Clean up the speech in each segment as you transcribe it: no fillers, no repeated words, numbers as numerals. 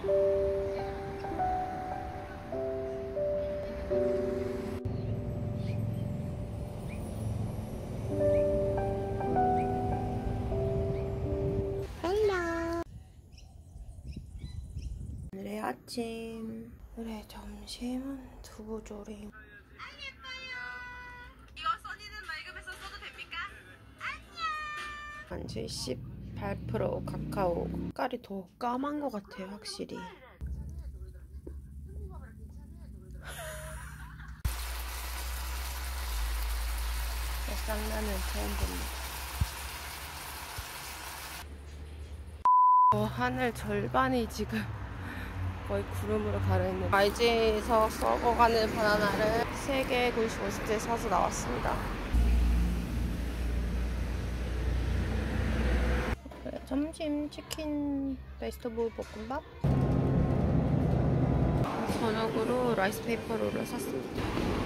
오늘의 아침, 오늘의 점심은 두부조림. 이거 써니는 말급에서 써도 됩니까? 안녕! 78% 카카오. 색깔이 더 까만 것 같아요, 확실히. 쌍라면 처음 봅니다. 하늘 절반이 지금 거의 구름으로 가려있는 YG에서 썩어가는 바나나를 3개 95cm 사서 나왔습니다. 점심 치킨 베지터블 볶음밥, 저녁으로 라이스 페이퍼롤을 샀습니다.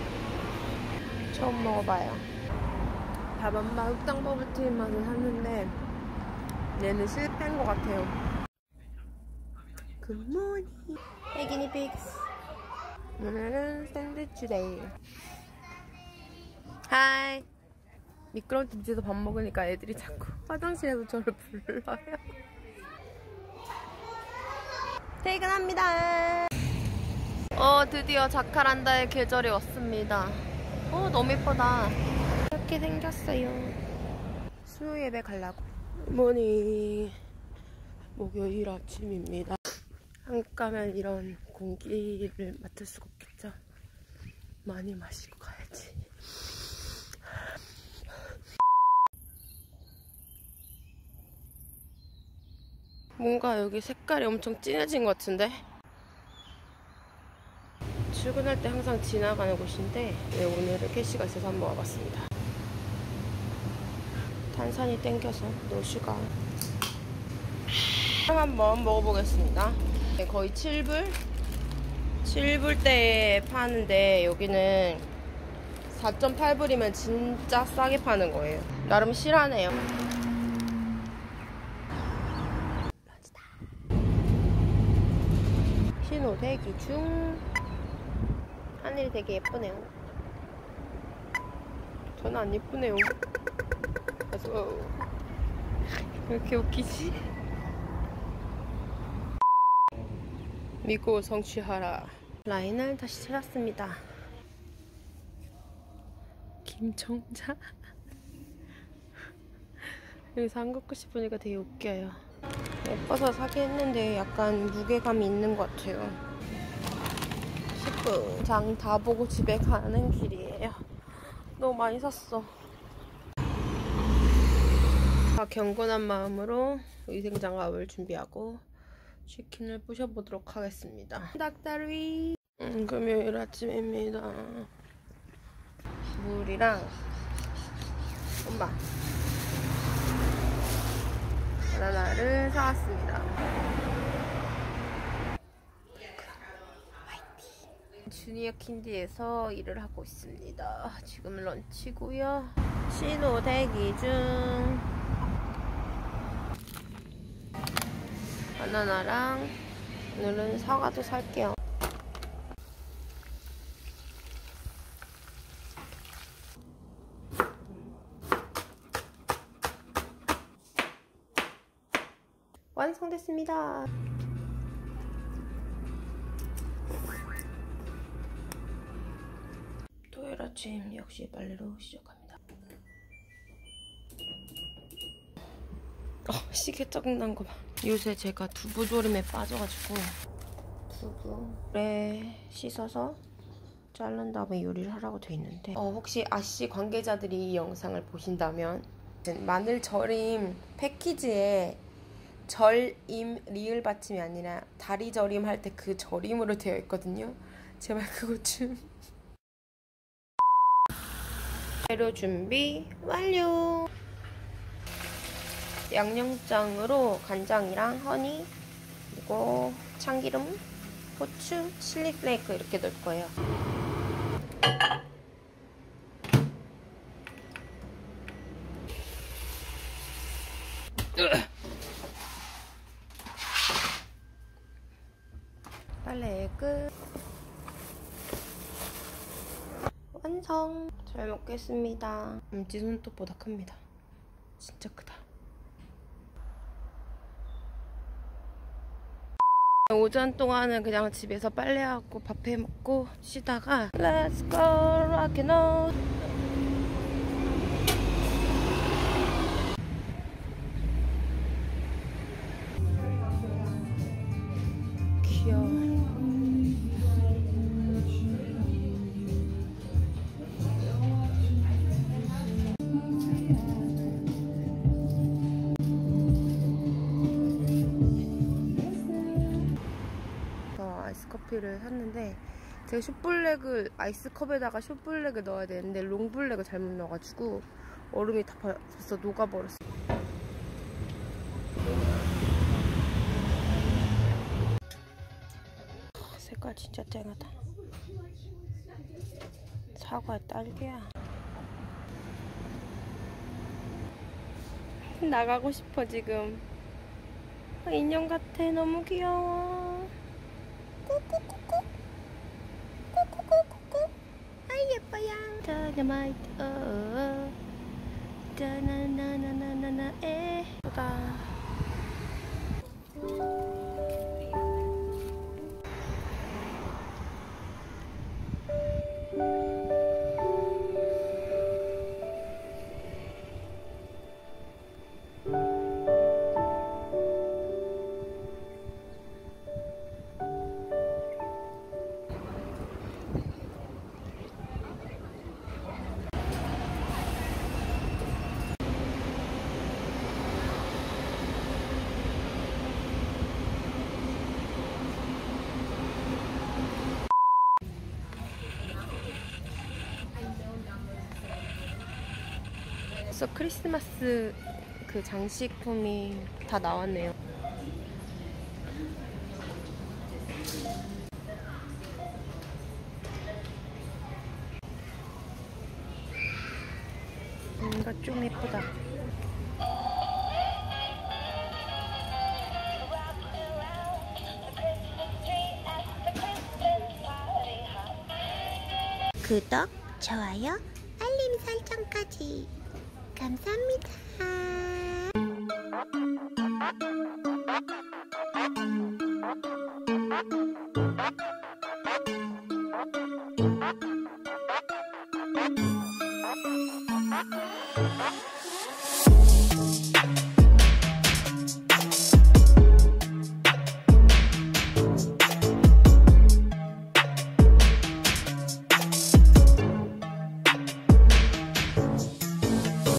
처음 먹어봐요. 밥엄마 흑당 버블티 맛을 샀는데 얘는 실패한 것 같아요. 굿모닝 애기니 픽스. 오늘은 샌드위치 데이. 하이. 미끄러운 밑에서 밥 먹으니까 애들이 자꾸 화장실에서 저를 불러요. 퇴근합니다. 드디어 자카란다의 계절이 왔습니다. 너무 예쁘다. 이렇게 생겼어요. 수요 예배 가려고. 모닝. 목요일 아침입니다. 한국 가면 이런 공기를 맡을 수가 없겠죠. 많이 마시고 가야지. 뭔가 여기 색깔이 엄청 진해진 것 같은데? 출근할 때 항상 지나가는 곳인데 오늘은 캐시가 있어서 한번 와봤습니다. 탄산이 땡겨서 노슈가. 한번 먹어보겠습니다. 거의 7불? 7불대에 파는데 여기는 4.8불이면 진짜 싸게 파는 거예요. 나름 실하네요. 신호 대기 중. 하늘이 되게 예쁘네요. 저는 안 예쁘네요. 그래서 왜 이렇게 웃기지? 믿고 성취하라. 라인을 다시 찾았습니다. 김청자? 여기서 한국 거 싶으니까 되게 웃겨요. 예뻐서 사긴 했는데 약간 무게감이 있는 것 같아요. 10분. 장 다 보고 집에 가는 길이에요. 너무 많이 샀어. 경건한 마음으로 위생장갑을 준비하고 치킨을 부셔보도록 하겠습니다. 닭다리. 금요일 아침입니다. 물이랑 엄마 바나나를 사왔습니다. 주니어 킨디에서 일을 하고 있습니다. 지금 런치고요. 신호 대기 중. 바나나랑 오늘은 사과도 살게요. 완성됐습니다. 토요일 아침 역시 빨래로 시작합니다. 시계 짜증난 거 봐. 요새 제가 두부조림에 빠져가지고 두부에 씻어서 자른 다음에 요리를 하라고 돼 있는데 혹시 아씨 관계자들이 이 영상을 보신다면 마늘 절임 패키지에 절임 리을 받침이 아니라 다리 절임 할 때 그 절임으로 되어 있거든요. 제발 그것 좀. 재료 준비 완료. 양념장으로 간장이랑 허니 그리고 참기름, 고추, 칠리 플레이크 이렇게 넣을 거예요. 스칼렛 완성. 잘 먹겠습니다. 지 손톱보다 큽니다. 진짜 크다. 오전 동안은 그냥 집에서 빨래하고 밥 해 먹고 쉬다가 Let's go rock and roll. 귀여워. 아이스커피를 샀는데 제가 숏블랙을 아이스컵에다가 숏블랙을 넣어야 되는데 롱블랙을 잘못 넣어가지고 얼음이 다 벌써 녹아버렸어요. 색깔 진짜 쨍하다. 사과에 딸기야. 나가고 싶어 지금. 인형 같아. 너무 귀여워. 꾸꾸꾸꾸 꾸꾸꾸꾸꾸. 아이 예뻐요. 다이너마이트 다나나나나나나 예쁘다. 벌써 크리스마스 그 장식품이 다 나왔네요. 이거 좀 예쁘다. 구독, 좋아요, 알림 설정까지 감사합니다.